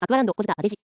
アクアランド、小塚、アデジ。